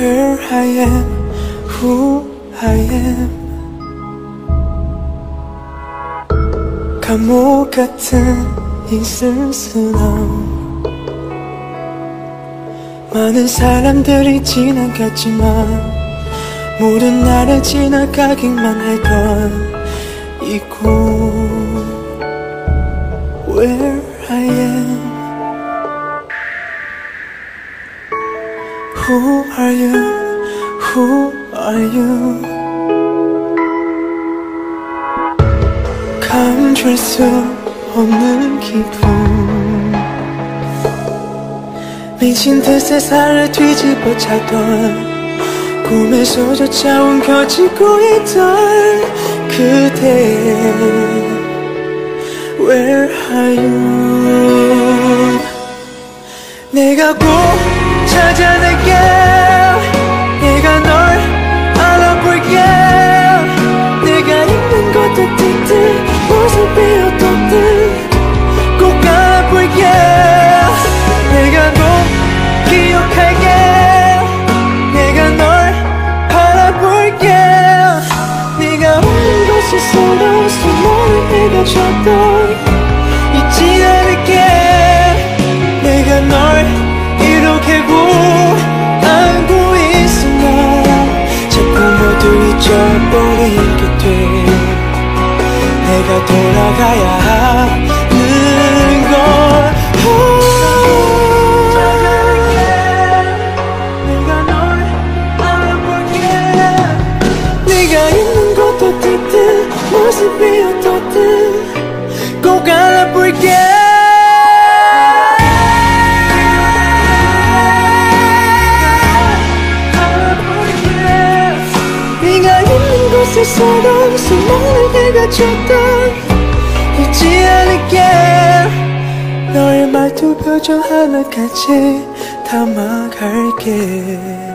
Where I am, who I am. 감옥 같은 이 쓸쓸함, 많은 사람들이 지나갔지만 모두 나를 지나가기만 했던 이곳. Where I am. Who are you? Who are you? 감출 수 없는 기분, 미친 듯 세상을 뒤집어 차던 꿈에서조차 옮겨지고 있던 그대. Where are you? 내가 꼭 찾아낼게. 내가 널 알아볼게. 내가 있는 것도 띠듯 모습이 어떻든 꼭 알아볼게. 내가 꼭 기억할게. 내가 널 바라볼게. 네가 없는 곳에서도 수많은 해가 졌던 잊지 않을게. 내가 널 이렇게 꼭 안고 있으면 자꾸 모두 잊어버리게 돼. 내가 돌아가야 하는 걸. 내가 널 알아볼게. 네가 있는 것도 어떻든 모습이 어떻든 꼭 알아볼게. 세상은 수많은 해가 졌던 잊지 않을게. 너의 말투 표정 하나까지 담아갈게.